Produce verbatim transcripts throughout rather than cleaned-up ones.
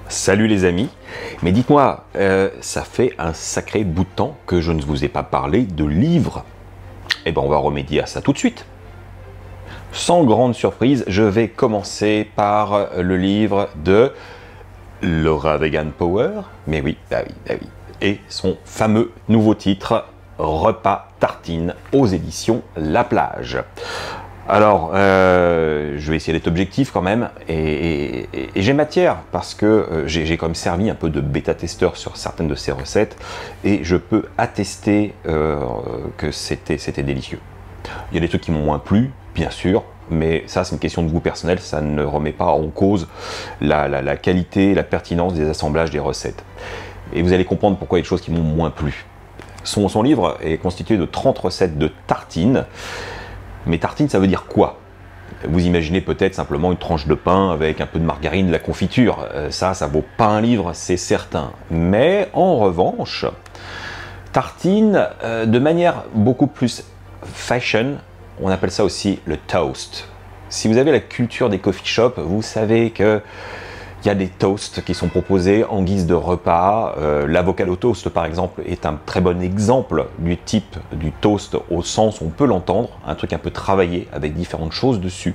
Salut les amis, mais dites-moi, euh, ça fait un sacré bout de temps que je ne vous ai pas parlé de livres. Eh bien on va remédier à ça tout de suite. Sans grande surprise, je vais commencer par le livre de Laura Vegan Power, mais oui, bah oui, bah oui, et son fameux nouveau titre, Repas Tartine, aux éditions La Plage. Alors, euh, je vais essayer d'être objectif quand même, et, et, et j'ai matière, parce que euh, j'ai quand même servi un peu de bêta-testeur sur certaines de ces recettes, et je peux attester euh, que c'était c'était délicieux. Il y a des trucs qui m'ont moins plu, bien sûr, mais ça c'est une question de goût personnel, ça ne remet pas en cause la, la, la qualité, la pertinence des assemblages des recettes. Et vous allez comprendre pourquoi il y a des choses qui m'ont moins plu. Son, son livre est constitué de trente recettes de tartines. Mais tartine, ça veut dire quoi? Vous imaginez peut-être simplement une tranche de pain avec un peu de margarine, de la confiture. Euh, ça, ça vaut pas un livre, c'est certain. Mais en revanche, tartine, euh, de manière beaucoup plus fashion, on appelle ça aussi le toast. Si vous avez la culture des coffee shops, vous savez que il y a des toasts qui sont proposés en guise de repas. Euh, L'avocado toast, par exemple, est un très bon exemple du type du toast au sens où on peut l'entendre, un truc un peu travaillé avec différentes choses dessus.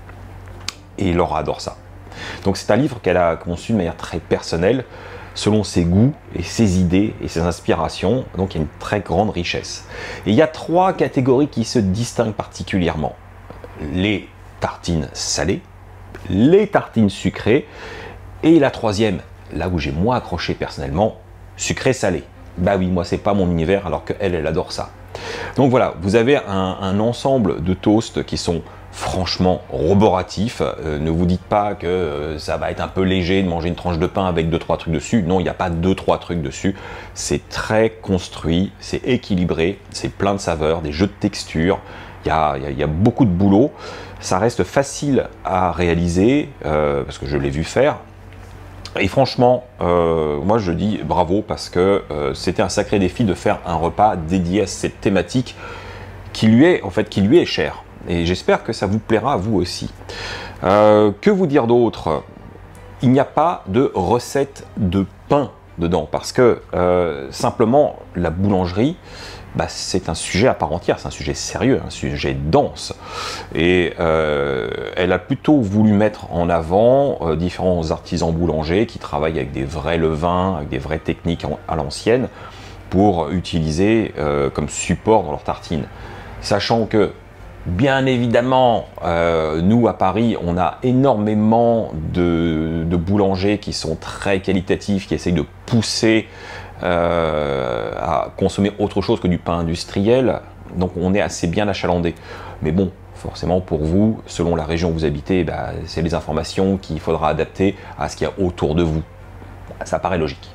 Et Laura adore ça. Donc c'est un livre qu'elle a conçu de manière très personnelle, selon ses goûts et ses idées et ses inspirations. Donc il y a une très grande richesse. Et il y a trois catégories qui se distinguent particulièrement. Les tartines salées, les tartines sucrées, et la troisième, là où j'ai moins accroché personnellement, sucré-salé. Bah oui, moi c'est pas mon univers, alors qu'elle, elle adore ça. Donc voilà, vous avez un, un ensemble de toasts qui sont franchement roboratifs. Euh, ne vous dites pas que euh, ça va être un peu léger de manger une tranche de pain avec deux trois trucs dessus. Non, il n'y a pas deux trois trucs dessus. C'est très construit, c'est équilibré, c'est plein de saveurs, des jeux de texture. Il y a, il y a beaucoup de boulot. Ça reste facile à réaliser, euh, parce que je l'ai vu faire. Et franchement, euh, moi je dis bravo, parce que euh, c'était un sacré défi de faire un repas dédié à cette thématique qui lui est, en fait, qui lui est chère. Et j'espère que ça vous plaira à vous aussi. Euh, que vous dire d'autre? Il n'y a pas de recette de pain dedans, parce que euh, simplement la boulangerie, bah, c'est un sujet à part entière, c'est un sujet sérieux, un sujet dense. Et euh, elle a plutôt voulu mettre en avant euh, différents artisans boulangers qui travaillent avec des vrais levains, avec des vraies techniques en, à l'ancienne, pour utiliser euh, comme support dans leurs tartines. Sachant que, bien évidemment, euh, nous à Paris, on a énormément de, de boulangers qui sont très qualitatifs, qui essayent de pousser Euh, à consommer autre chose que du pain industriel, donc on est assez bien achalandé. Mais bon, forcément pour vous, selon la région où vous habitez, bah, c'est les informations qu'il faudra adapter à ce qu'il y a autour de vous. Ça paraît logique.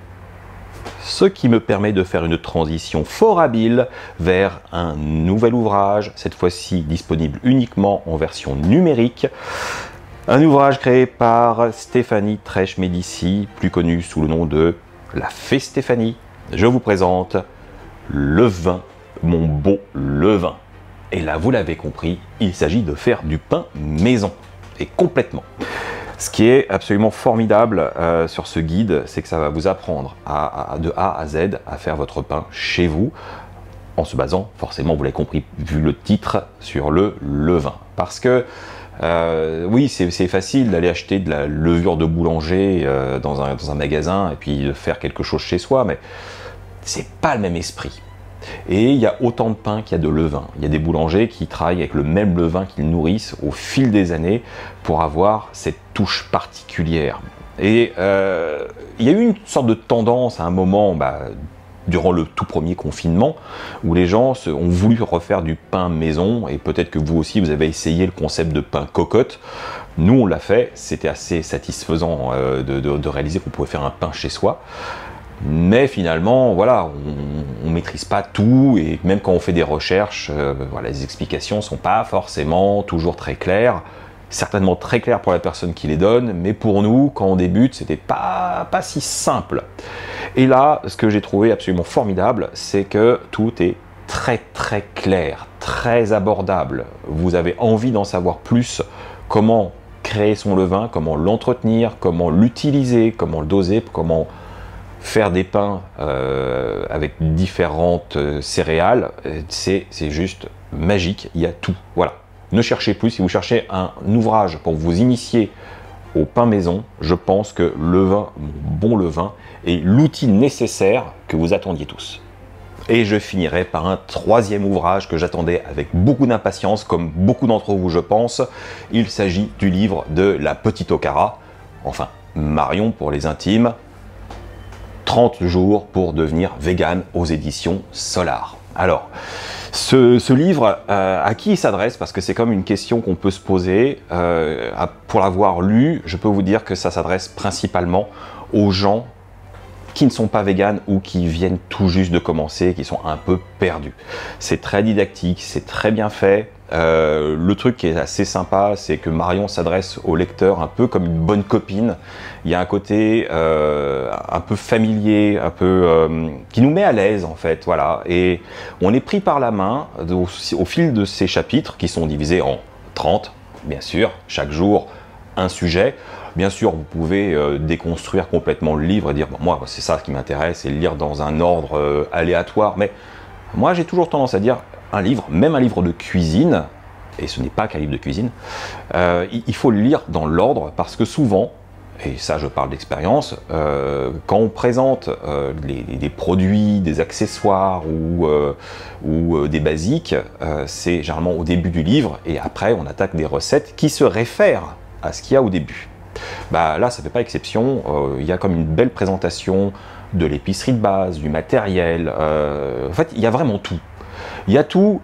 Ce qui me permet de faire une transition fort habile vers un nouvel ouvrage, cette fois-ci disponible uniquement en version numérique. Un ouvrage créé par Stéphanie Trèche-Médicis, plus connue sous le nom de La Fée Stéphanie. Je vous présente le vin, mon beau levain. Et là, vous l'avez compris, il s'agit de faire du pain maison, et complètement. Ce qui est absolument formidable euh, sur ce guide, c'est que ça va vous apprendre à, à, de A à Z à faire votre pain chez vous, en se basant, forcément, vous l'avez compris, vu le titre, sur le levain. Parce que Euh, oui, c'est facile d'aller acheter de la levure de boulanger euh, dans, un, dans un magasin et puis de faire quelque chose chez soi, mais c'est pas le même esprit. Et il y a autant de pain qu'il y a de levain. Il y a des boulangers qui travaillent avec le même levain qu'ils nourrissent au fil des années pour avoir cette touche particulière. Et euh, il y a eu une sorte de tendance à un moment, bah, durant le tout premier confinement, où les gens se, ont voulu refaire du pain maison, et peut-être que vous aussi vous avez essayé le concept de pain cocotte. Nous on l'a fait, c'était assez satisfaisant euh, de, de, de réaliser qu'on pouvait faire un pain chez soi, mais finalement voilà, on ne maîtrise pas tout, et même quand on fait des recherches, euh, voilà, les explications sont pas forcément toujours très claires. Certainement très clair pour la personne qui les donne, mais pour nous, quand on débute, c'était pas, pas si simple. Et là, ce que j'ai trouvé absolument formidable, c'est que tout est très très clair, très abordable. Vous avez envie d'en savoir plus, comment créer son levain, comment l'entretenir, comment l'utiliser, comment le doser, comment faire des pains euh, avec différentes euh, céréales, c'est juste magique, il y a tout. Voilà. Ne cherchez plus, si vous cherchez un ouvrage pour vous initier au pain maison, je pense que le vin, bon levain, est l'outil nécessaire que vous attendiez tous. Et je finirai par un troisième ouvrage que j'attendais avec beaucoup d'impatience, comme beaucoup d'entre vous je pense. Il s'agit du livre de la petite Okara, enfin Marion pour les intimes, trente jours pour devenir vegan aux éditions Solar. Alors, ce, ce livre, euh, à qui il s'adresse? Parce que c'est comme une question qu'on peut se poser. Euh, pour l'avoir lu, je peux vous dire que ça s'adresse principalement aux gens qui ne sont pas véganes ou qui viennent tout juste de commencer, qui sont un peu perdus. C'est très didactique, c'est très bien fait. Euh, le truc qui est assez sympa, c'est que Marion s'adresse au lecteur un peu comme une bonne copine. Il y a un côté euh, un peu familier, un peu euh, qui nous met à l'aise en fait, voilà. Et on est pris par la main au, au fil de ces chapitres qui sont divisés en trente, bien sûr, chaque jour un sujet. Bien sûr, vous pouvez euh, déconstruire complètement le livre et dire bon, moi c'est ça qui m'intéresse et le lire dans un ordre euh, aléatoire. Mais moi j'ai toujours tendance à dire un livre, même un livre de cuisine, et ce n'est pas qu'un livre de cuisine, euh, il faut le lire dans l'ordre parce que souvent, et ça je parle d'expérience, euh, quand on présente euh, les, des produits, des accessoires ou, euh, ou euh, des basiques, euh, c'est généralement au début du livre et après on attaque des recettes qui se réfèrent à ce qu'il y a au début. Bah, là ça ne fait pas exception, euh, il y a comme une belle présentation de l'épicerie de base, du matériel, euh, en fait il y a vraiment tout. Il y a tout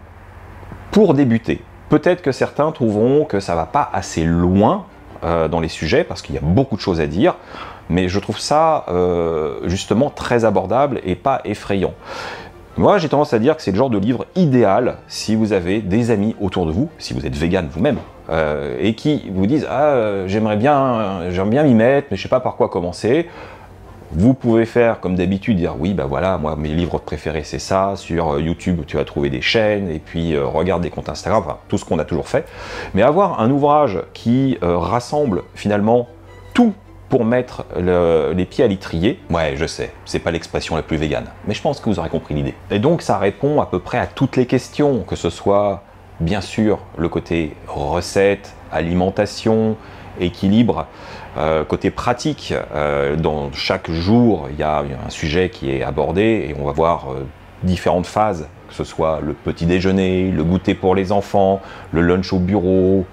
pour débuter. Peut-être que certains trouveront que ça ne va pas assez loin euh, dans les sujets, parce qu'il y a beaucoup de choses à dire, mais je trouve ça euh, justement très abordable et pas effrayant. Moi, j'ai tendance à dire que c'est le genre de livre idéal si vous avez des amis autour de vous, si vous êtes vegan vous-même, euh, et qui vous disent « Ah, euh, j'aimerais bien, j'aimerais bien m'y mettre, mais je ne sais pas par quoi commencer ». Vous pouvez faire comme d'habitude, dire oui, bah voilà, moi mes livres préférés c'est ça, sur YouTube tu vas trouver des chaînes, et puis euh, regarde des comptes Instagram, enfin tout ce qu'on a toujours fait. Mais avoir un ouvrage qui euh, rassemble finalement tout pour mettre le, les pieds à l'étrier, ouais je sais, c'est pas l'expression la plus végane, mais je pense que vous aurez compris l'idée. Et donc ça répond à peu près à toutes les questions, que ce soit bien sûr le côté recette, alimentation, équilibre, euh, côté pratique, euh, dans chaque jour il y a un sujet qui est abordé et on va voir euh, différentes phases, que ce soit le petit déjeuner, le goûter pour les enfants, le lunch au bureau,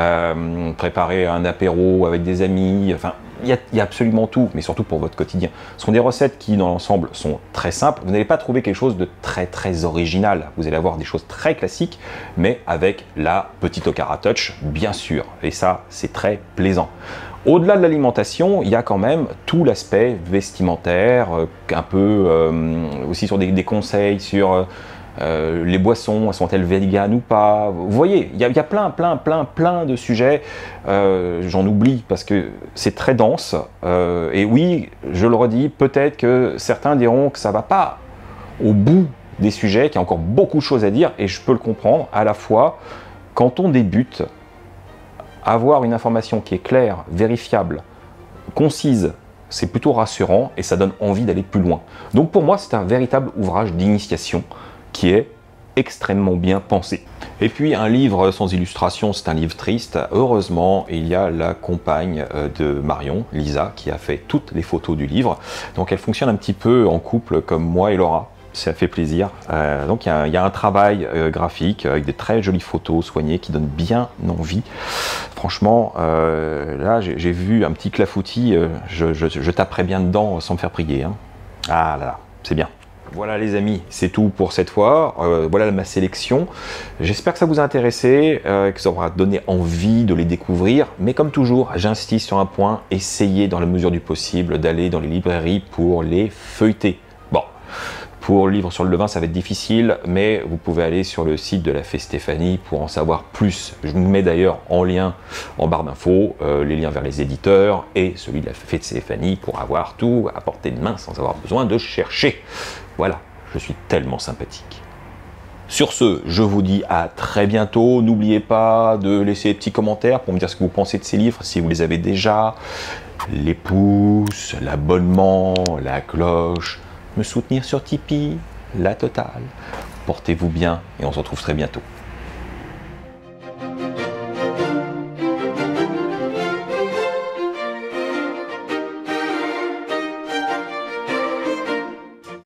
euh, préparer un apéro avec des amis, enfin il y, a, il y a absolument tout, mais surtout pour votre quotidien. Ce sont des recettes qui dans l'ensemble sont très simples, vous n'allez pas trouver quelque chose de très très original, vous allez avoir des choses très classiques, mais avec la petite Okara touch bien sûr, et ça c'est très plaisant. Au-delà de l'alimentation, il y a quand même tout l'aspect vestimentaire, euh, un peu euh, aussi sur des, des conseils sur euh, les boissons, sont-elles véganes ou pas. Vous voyez, il y, a, il y a plein, plein, plein, plein de sujets. Euh, J'en oublie parce que c'est très dense. Euh, et oui, je le redis, peut-être que certains diront que ça ne va pas au bout des sujets, qu'il y a encore beaucoup de choses à dire, et je peux le comprendre. À la fois, quand on débute, avoir une information qui est claire, vérifiable, concise, c'est plutôt rassurant et ça donne envie d'aller plus loin. Donc pour moi, c'est un véritable ouvrage d'initiation qui est extrêmement bien pensé. Et puis un livre sans illustration, c'est un livre triste. Heureusement, il y a la compagne de Marion, Lisa, qui a fait toutes les photos du livre. Donc elle fonctionne un petit peu en couple comme moi et Laura. Ça fait plaisir. Euh, donc il y, y a un travail euh, graphique avec des très jolies photos soignées qui donnent bien envie. Franchement, euh, là j'ai vu un petit clafoutis, euh, je, je, je taperais bien dedans sans me faire prier. Hein. Ah là là, c'est bien. Voilà les amis, c'est tout pour cette fois. Euh, voilà ma sélection. J'espère que ça vous a intéressé, euh, que ça aura donné envie de les découvrir. Mais comme toujours, j'insiste sur un point, essayez dans la mesure du possible d'aller dans les librairies pour les feuilleter. Bon. Pour le livre sur le levain, ça va être difficile, mais vous pouvez aller sur le site de la Fée Stéphanie pour en savoir plus. Je vous mets d'ailleurs en lien en barre d'infos euh, les liens vers les éditeurs et celui de la Fée Stéphanie pour avoir tout à portée de main sans avoir besoin de chercher. Voilà, je suis tellement sympathique. Sur ce, je vous dis à très bientôt. N'oubliez pas de laisser des petits commentaires pour me dire ce que vous pensez de ces livres, si vous les avez déjà. Les pouces, l'abonnement, la cloche, me soutenir sur Tipeee, la totale. Portez-vous bien et on se retrouve très bientôt.